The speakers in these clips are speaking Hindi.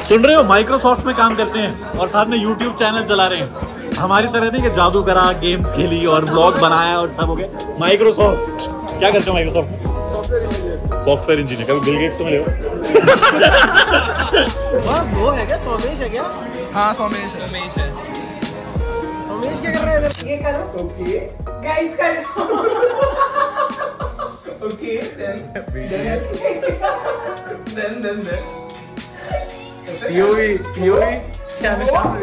सुन रहे हो, माइक्रोसॉफ्ट में काम करते हैं और साथ में यूट्यूब चैनल चला रहे हैं। हमारी तरह नहीं कि जादू करा, गेम्स खेली और ब्लॉग बनाया और सब हो गया। माइक्रोसॉफ्ट क्या करते हो? Microsoft software engineer. कभी बिल गेट्स से मिले हो? वो है क्या? सोमेश है क्या? हाँ सोमेश है। सोमेश क्या कर रहा है इधर? ये करो। ओके गाइस करो। ओके देन पीओवी क्या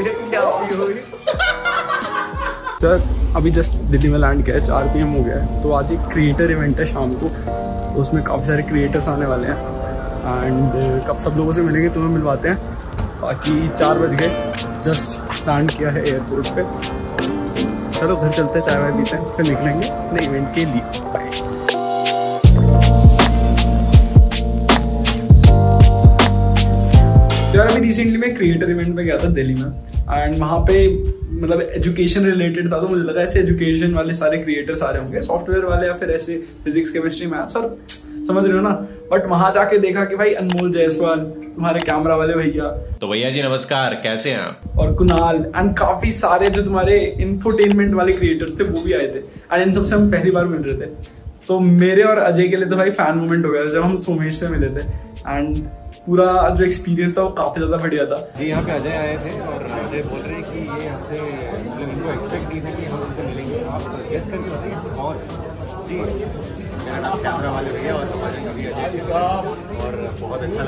सर अभी जस्ट दिल्ली में लैंड किया है, 4 PM हो गया है। तो आज एक क्रिएटर इवेंट है शाम को, तो उसमें काफ़ी सारे क्रिएटर्स आने वाले हैं एंड कब सब लोगों से मिलेंगे तुम्हें मिलवाते हैं। बाकी 4 बज गए, जस्ट लैंड किया है एयरपोर्ट पे। चलो घर चलते हैं, चाय वाय पीते हैं, फिर निकलेंगे अपने इवेंट के लिए। बाय। यार अभी रिसेंटली मैं क्रिएटर इवेंट पे गया था दिल्ली में एंड वहाँ पे मतलब एजुकेशन रिलेटेड था, तो मुझे लगा ऐसे एजुकेशन वाले सारे क्रिएटर्स आ रहे होंगे, सॉफ्टवेयर वाले या फिर ऐसे फिजिक्स केमिस्ट्री मैथ्स और समझ रहे हो ना। बट वहां जाके देखा कि भाई अनमोल जायसवाल, तुम्हारे कैमरा वाले भैया, तो भैया जी नमस्कार, कैसे हैं आप? और कुणाल एंड काफी सारे जो तुम्हारे इंफोटेनमेंट वाले क्रिएटर्स थे वो भी आए थे एंड इन सबसे हम पहली बार मिल रहे थे। तो मेरे और अजय के लिए तो भाई फैन मोमेंट हो गया था जब हम सोमेश से मिले थे एंड पूरा जो एक्सपीरियंस था वो काफी ज्यादा बढ़िया था। जी यहाँ पे अजय आए थे और अजय बोल रहे हैं कि ये हमसे मतलब इनको एक्सपेक्ट नहीं था कि हम उनसे मिलेंगे। आप गेस करके बताइए कौन? जी मेरा नाम कैमरा वाले भैया और हमारे कभी अजय साहब, और बहुत अच्छा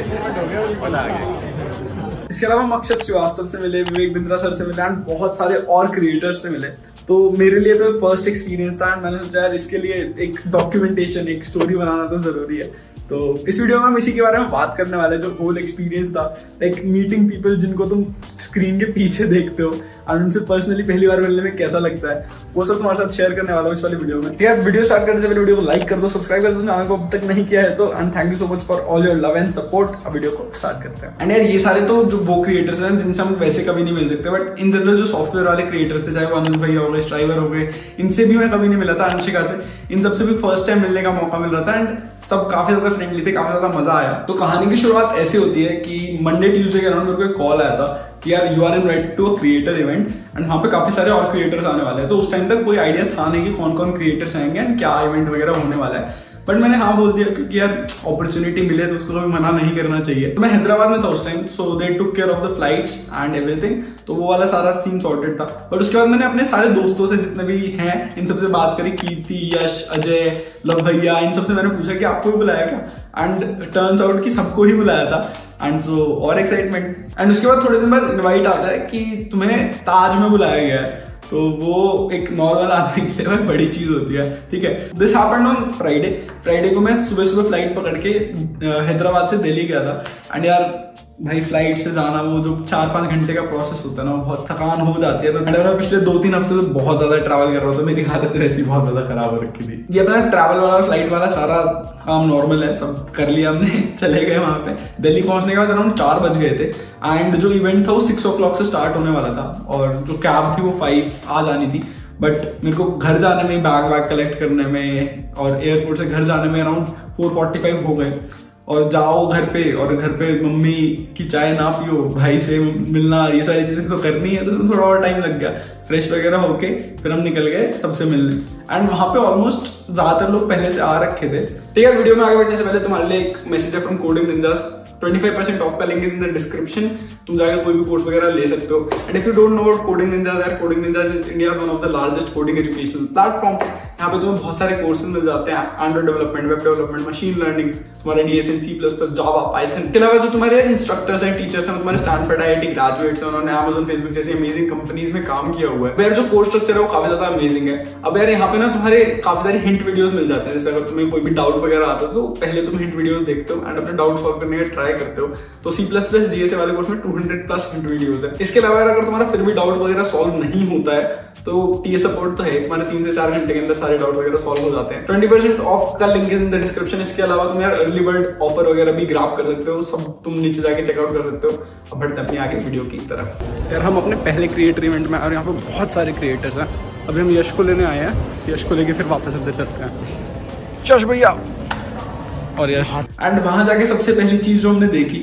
लगा वाला आ गया। इसके अलावा मकसद श्रीवास्तव से मिले, विवेक बिंद्रा सर से मिले एंड बहुत सारे और क्रिएटर्स से मिले। तो मेरे लिए तो फर्स्ट एक्सपीरियंस था एंड मैंने सोचा यार इसके लिए एक डॉक्यूमेंटेशन, एक स्टोरी बनाना तो जरूरी है। तो इस वीडियो में हम इसी के बारे में बात करने वाले, जो होल एक्सपीरियंस था, लाइक मीटिंग पीपल जिनको तुम स्क्रीन के पीछे देखते हो और उनसे पर्सनली पहली बार मिलने में कैसा लगता है, वो सब तुम्हारे साथ शेयर करने वाला हूँ इस वाली वीडियो में। ठीक है, वीडियो स्टार्ट करने से पहले वीडियो को लाइक कर दो, सब्सक्राइब कर दो चैनल को अब तक नहीं किया है तो, and thank you so much for all your love and support. अब वीडियो को स्टार्ट करते हैं। एंड यार ये सारे तो जो वो क्रिएटर्स हैं जिनसे हम वैसे कभी नहीं मिल सकते, बट इन जनरल जो सॉफ्टवेयर वाले क्रिएटर्स थे, चाहे वो अनिल भैया हो गए, स्ट्राइवर हो गए, इनसे भी मैं कभी नहीं मिला था, अंशिका से, इन सबसे भी फर्स्ट टाइम मिलने का मौका मिल रहा था एंड सब काफी ज्यादा फ्रेंडली थे, काफी ज्यादा मजा आया। तो कहानी की शुरुआत ऐसी होती है कि मंडे ट्यूसडे के अराउंड मेरे को एक कॉल आया था कि यार you are invited to a creator event and वहाँ पे काफी सारे और क्रिएटर्स आने वाले हैं। तो उस टाइम तक कोई आइडिया था नहीं कि कौन कौन क्रिएटर्स आएंगे एंड क्या इवेंट वगैरह होने वाला है, बट मैंने हाँ बोल दिया क्योंकि यार अपॉर्चुनिटी मिले तो उसको कभी मना नहीं करना चाहिए। तो मैं हैदराबाद में था उस time, so they took care of the flights and everything, तो वो वाला सारा सीन सॉर्टेड था। बट उसके बाद मैंने अपने सारे दोस्तों से जितने भी हैं इन सबसे बात करी, कीर्ति, यश, अजय, लव भैया, इन सबसे मैंने पूछा कि आपको भी बुलाया क्या, एंड टर्न्स आउट कि सबको ही बुलाया था एंड सो और एक्साइटमेंट। एंड उसके बाद थोड़े दिन बाद इनवाइट आता है कि तुम्हें ताज में बुलाया गया है, तो वो एक नॉर्मल आदमी के लिए बड़ी चीज होती है। ठीक है, दिस हैपेंड ऑन फ्राइडे को मैं सुबह फ्लाइट पकड़ के हैदराबाद से दिल्ली गया था एंड यार भाई फ्लाइट से जाना, वो जो 4-5 घंटे का प्रोसेस होता है ना, बहुत थकान हो जाती है। तो मैं पिछले 2-3 हफ्ते से बहुत ज्यादा ट्रैवल कर रहा था, मेरी हालत वैसी बहुत ज्यादा खराब हो रखी थी। ये अपना ट्रैवल वाला, फ्लाइट वाला सारा काम नॉर्मल है, सब कर लिया हमने, चले गए वहां पे। दिल्ली पहुंचने के बाद अराउंड 4 बज गए थे एंड जो इवेंट था वो 6 o'clock से स्टार्ट होने वाला था और जो कैब थी वो 5 आ जानी थी। बट मेरे को घर जाने में, बैग कलेक्ट करने में और एयरपोर्ट से घर जाने में अराउंड 4:45 हो गए। और जाओ घर पे, और घर पे मम्मी की चाय ना पियो, भाई से मिलना, ये सारी चीजें तो करनी है, तो थोड़ा और टाइम लग गया। फ्रेश वगैरह होके फिर हम निकल गए सबसे मिलने एंड वहां पे ऑलमोस्ट ज्यादातर लोग पहले से आ रखे थे। ठीक है, वीडियो में आगे बढ़ने से पहले तुम्हारे लिए एक मैसेज है फ्रॉम कोडिंग निंजास। 25% ऑफ का link is in the description, तुम जाकर कोई भी कोर्स वगैरह ले सकते हो। And if you don't know about Coding Ninjas, यार Coding Ninjas is India one of the largest coding educational platform. यहाँ पे तुम्हें बहुत सारे कोर्सेज मिल जाते हैं, Android development, web development, machine learning, तुम्हारे DSN, C++, जावा, पाइथन। इसके अलावा जो तुम्हारे इंस्ट्रक्टर्स हैं, टीचर्स हैं, तुम्हारे स्टैनफोर्ड IIT ग्रेजुएट्स हैं, उन्होंने Amazon, Facebook जैसी अमेजिंग कंपनीज में काम किया हुआ है। यार जो कोर्स स्ट्रक्चर है वो काफी ज्यादा अमेजिंग है। अब यार यहाँ पे ना तुम्हारे काफी सारे हिंट वीडियोस मिल जाते हैं, जैसे अगर तुम्हें कोई भी डाउट वगैरह आता है तो पहले तुम हिंट वीडियोस देखते हो एंड अपने डाउट सॉल्व करने का ट्राई करते हो। तो C++ DSA वाले कोर्स में 200+ हिंट वीडियोस है। इसके अलावा अगर तुम्हारा फिर भी डाउट वगैरह सॉल्व नहीं होता है तो TA सपोर्ट तो है, तुम्हारे 3 से 4 घंटे के अंदर सारे डाउट वगैरह सॉल्व हो जाते हैं। 20% ऑफ का link is in the description. इसके अलावा तुम यार अर्ली बर्ड ऑफर वगैरह भी ग्रैब कर सकते हो, सब तुम नीचे जाके चेकआउट कर सकते हो। अब बढ़ते अपनी आगे वीडियो की तरफ। यार हम अपने पहले क्रिएटर इवेंट में और यहाँ पे बहुत सारे क्रिएटर्स हैं। अभी हम यश को लेने आए हैं, यश को लेके फिर वापस अंदर चलते हैं। यश भैया और यश। एंड वहां जाके सबसे पहली चीज जो हमने देखी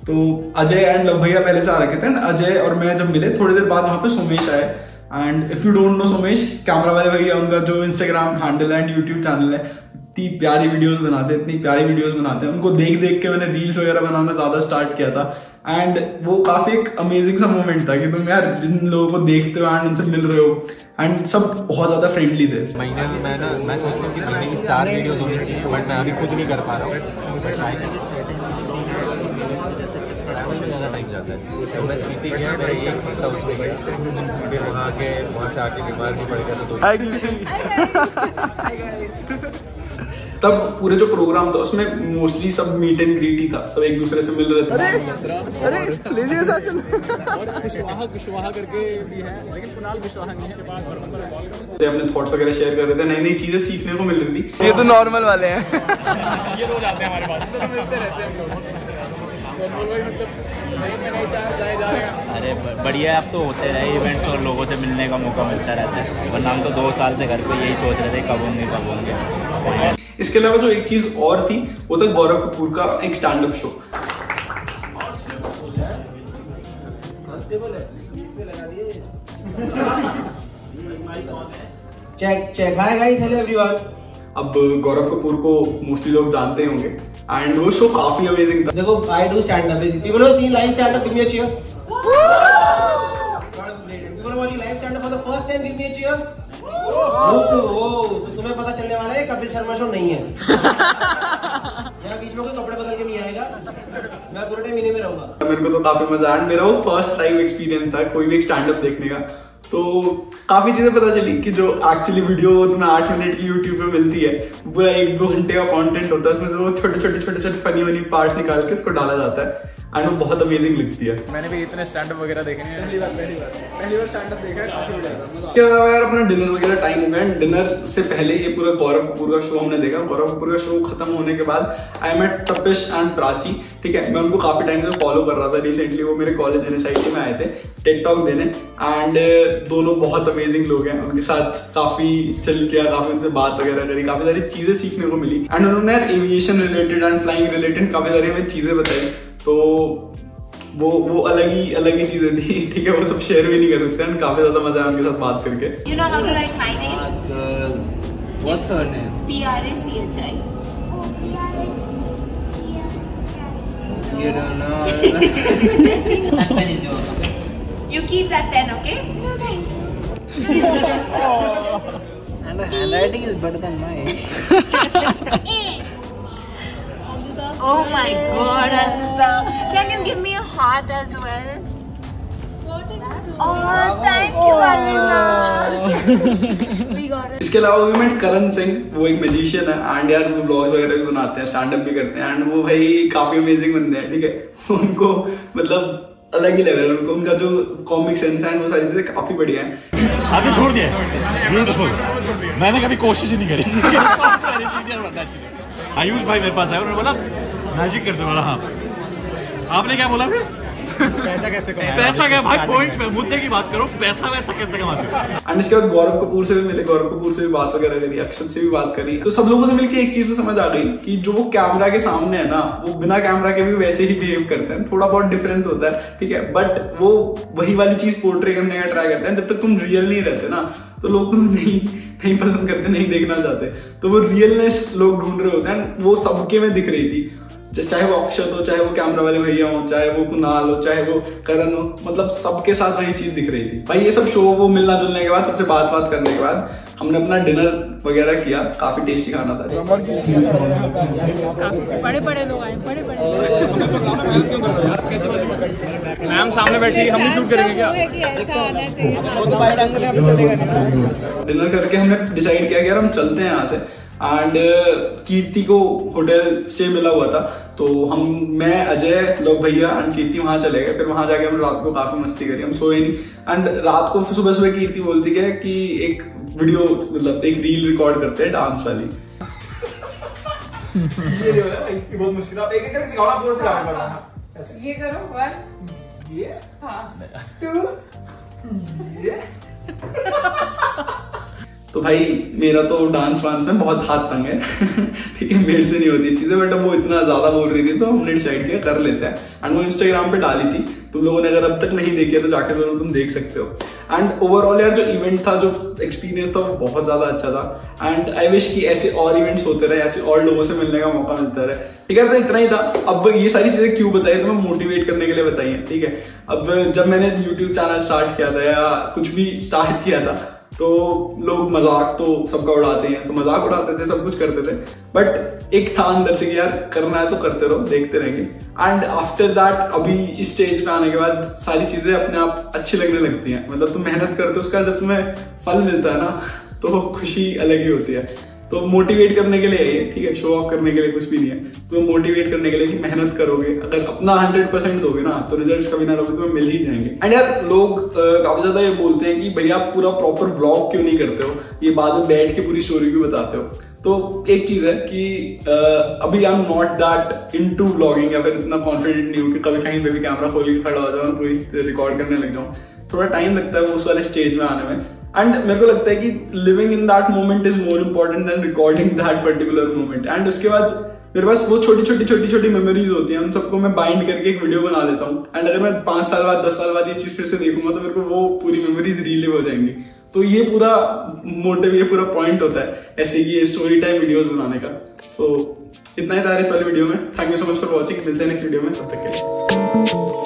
तो अजय एंड लव भैया पहले से आ रखे थे एंड अजय और मैं जब मिले थोड़ी देर बाद वहां पे सोमेश आए and if you don't know Somesh camera वाले भैया, उनका जो इंस्टाग्राम हैंडल है एंड यूट्यूब चैनल है, इतनी प्यारी वीडियोस बनाते हैं, इतनी प्यारी वीडियोस बनाते हैं। उनको देख देख के मैंने रील्स वगैरह बनाना ज्यादा स्टार्ट किया था एंड वो काफी एक अमेजिंग सा मोमेंट था कि तुम यार जिन लोगों को देखते हो एंड उनसे मिल रहे हो एंड सब बहुत ज्यादा फ्रेंडली थे। महीने में मैं सोचता हूँ कि महीने की 4 वीडियोस होनी चाहिए, बट मैं अभी खुद नहीं कर पा रहा हूँ। ज़्यादा टाइम जाता है। तो मैं स्पीति गया, मैं एक हफ्ता उसमें गया, फिर वहाँ से आके बीमार भी पड़ गया तो तब पूरे जो प्रोग्राम था उसमें मोस्टली सब मीट एंड ग्रीट ही था, सब एक दूसरे से मिल रहे थे। अरे लीजिए सचिन। कुशवाहा करके भी है, लेकिन कुणाल कुशवाहा नहीं है। अपने थॉट्स वगैरह शेयर कर रहे थे, नई नई चीजें सीखने को मिल रही थी। ये तो नॉर्मल वाले हैं। ये रोज आते हैं हमारे पास, मिलते रहते हैं। अरे बढ़िया, अब तो होते रहे इवेंट्स और लोगों से मिलने का मौका मिलता रहता है, वरना हम तो 2 साल से घर पे यही सोच रहे थे कब होंगे। इसके अलावा जो एक चीज और थी वो था गौरव कपूर का एक stand up show. Check hi guys, hello everyone. अब गौरव कपूर को मोस्टली लोग जानते होंगे एंड वो शो काफी अमेजिंग था। देखो I do stand up, people have seen live stand up, give me a cheer. People watching live stand up for the first time, give me a cheer. तो तुम्हें पता चलने वाला है कपिल शर्मा शो नहीं है। यहाँ बीच में कोई कपड़े बदल के नहीं आएगा, मैं पूरे टाइम इन्हीं में रहूंगा। मेरे को तो काफी मजा आया, मेरा वो फर्स्ट लाइव एक्सपीरियंस था कोई भी एक स्टैंड अप देखने का। तो काफी चीजें पता चली कि जो एक्चुअली वीडियो तुम्हें 8 मिनट की यूट्यूब पे मिलती है, पूरा 1-2 घंटे का कंटेंट होता है, उसमें से वो छोटे छोटे फनी पार्ट्स निकाल के उसको डाला जाता है एंड वो बहुत अमेजिंग लगती है। मैंने भी इतने स्टैंड अप वगैरह देखे हैं, पहली बार स्टैंड अप देखा है, काफी बढ़िया था। क्या यार अपना डिनर वगैरह टाइम हो गया, डिनर से पहले ये पूरा गौरव कपूर का शो हमने देखा। गौरव कपूर का शो खत्म होने के बाद I met Tapish and Prachi, ठीक है। मैं उनको काफी टाइम से फॉलो कर रहा था, रिसेंटली वो मेरे कॉलेज एनएसआईटी में आए थे टेक देने एंड दोनों बहुत अमेजिंग लोग हैं। उनके साथ काफी चल किया, काफी उनसे बात वगैरह करी, काफी सारी चीजें सीखने को मिली एंड उन्होंने aviation related and flying related काफी सारी हमें चीजें बताई। तो वो अलग ही चीजें थी, ठीक है, वो सब शेयर भी नहीं कर सकते हैं। काफी ज्यादा मजा आया उनके साथ बात करके। You know how to write my name? What's her name? Prachi. You don't know. That pen is yours, okay? You keep that pen, okay? No, thank you. And the handwriting is better than mine. Oh my God, Anita. Can you give me a heart as well? Oh, thank you, Alina. We got it. इसके अलावा भी मैं करण सिंह, वो एक मैजिशियन है एंड यार वो ब्लॉग्स वगैरह भी बनाते हैं, स्टैंड अप भी करते हैं एंड वो भाई काफी अमेजिंग बंदे हैं, ठीक है। उनको मतलब अलग ही लेवल है, उनका जो कॉमिक सेंस है वो सारी चीजें काफी बढ़िया है। आपने छोड़ दिया, मैंने कभी कोशिश ही नहीं करी। आयुष भाई मेरे पास आया, उन्होंने बोला मैजिक करते वाला। हाँ, आपने क्या बोला फिर? पैसा क्या भाई, पॉइंट में मुद्दे की बात करो, पैसा वैसा कैसे कमाते हो। एंड इसके बाद गौरव कपूर से भी मिले, गौरव कपूर से भी बात वगैरह करी, अक्षत से भी बात करी। तो सब लोगों से मिलकर एक चीज तो समझ आ गई कि जो वो कैमरा के सामने है ना, वो बिना कैमरा के भी वैसे ही बिहेव करते हैं। थोड़ा बहुत डिफरेंस होता है, ठीक है, बट वो वही वाली चीज पोर्ट्रे करने का ट्राई करते हैं। जब तक तुम रियल नहीं रहते ना, तो लोग तुम्हें नहीं पसंद करते, नहीं देखना चाहते। तो वो रियलनेस लोग ढूंढ रहे होते हैं, वो सबके में दिख रही थी। चाहे वो अक्षत हो, चाहे वो कैमरा वाले भैया हो, चाहे वो कुणाल हो, चाहे वो करण हो, मतलब सबके साथ वही चीज दिख रही थी भाई। ये सब शो वो मिलना जुलने के बाद, सबसे बात करने के बाद हमने अपना डिनर वगैरह किया, काफी टेस्टी खाना था। काफी बड़े लोग आए, बड़े मैम सामने बैठी, हम भी शूट करेंगे क्या? डिनर करके हमने डिसाइड किया कि यार हम चलते हैं यहाँ से एंड कीर्ति को होटल स्टे मिला हुआ था, तो मैं अजय लोग भैया एंड कीर्ति वहां चले गए। फिर वहां जाके हम रात को काफी मस्ती करी, हम सोए नहीं एंड रात को सुबह कीर्ति बोलती है कि एक वीडियो मतलब एक रील रिकॉर्ड करते हैं डांस वाली। बहुत मुश्किल, आप एक करके सिखाओ, पूरा सिखाओ। ये करो 1 ये, हाँ 2 ये तो भाई मेरा तो डांस वांस में बहुत हाथ तंग है ठीक है, मेरे से नहीं होती चीजें, बट वो इतना ज्यादा बोल रही थी तो हमने डिसाइड किया कर लेते हैं। एंड वो इंस्टाग्राम पे डाली थी, तुम लोगों ने अगर अब तक नहीं देखी है तो जाके जरूर तुम देख सकते हो। एंड ओवरऑल यार जो इवेंट था, जो एक्सपीरियंस था वो बहुत ज्यादा अच्छा था। एंड आई विश कि ऐसे और इवेंट्स होते रहे, ऐसे और लोगों से मिलने का मौका मिलता रहे। ठीक है, तो इतना ही था। अब ये सारी चीजें क्यों बताई, तो मैं मोटिवेट करने के लिए बताई है। ठीक है, अब जब मैंने यूट्यूब चैनल स्टार्ट किया था या कुछ भी स्टार्ट किया था तो लोग मजाक तो सबका उड़ाते हैं, तो मजाक उड़ाते थे, सब कुछ करते थे, बट एक था अंदर से कि यार करना है तो करते रहो, देखते रहेंगे। एंड आफ्टर दैट अभी इस स्टेज पे आने के बाद सारी चीजें अपने आप अच्छी लगने लगती हैं। मतलब तुम मेहनत करते हो, उसका जब तुम्हें फल मिलता है ना तो खुशी अलग ही होती है। तो मोटिवेट करने के लिए है, ठीक है, शो ऑफ करने के लिए कुछ भी नहीं है, तो मोटिवेट करने के लिए कि मेहनत करोगे, अगर अपना 100% दोगे ना तो रिजल्ट्स कभी ना कभी तुम्हें मिल ही जाएंगे। एंड यार लोग काफी ज्यादा ये बोलते हैं कि भैया आप पूरा प्रॉपर व्लॉग क्यों नहीं करते हो, ये बाद में बैठ के पूरी स्टोरी क्यों बताते हो। तो एक चीज है कि अभी I am not that into vlogging, या फिर इतना कॉन्फिडेंट नहीं हूँ कि कभी कहीं पे भी कैमरा खोल के खड़ा हो जाऊँ और पूरी रिकॉर्ड करने लग जाऊँ। थोड़ा टाइम लगता है उस वाले स्टेज में आने में। एंड मेरे को लगता है कि living in that moment is more important than recording that particular moment. And उसके बाद मेरे पास वो छोटी छोटी मेमोरीज होती हैं, उन सबको मैं बाइंड करके एक वीडियो बना देता हूँ। एंड अगर मैं 5 साल बाद 10 साल बाद ये चीज फिर से देखूंगा तो मेरे को वो पूरी मेमोरीज रिलीव हो जाएंगी। तो ये पूरा मोटिव, ये पूरा पॉइंट होता है ऐसे ये स्टोरी टाइम वीडियोस बनाने का। सो इतना ही था इस वाले वीडियो में। Thank you so much for watching. मिलते हैं नेक्स्ट वीडियो में, तब तक के लिए।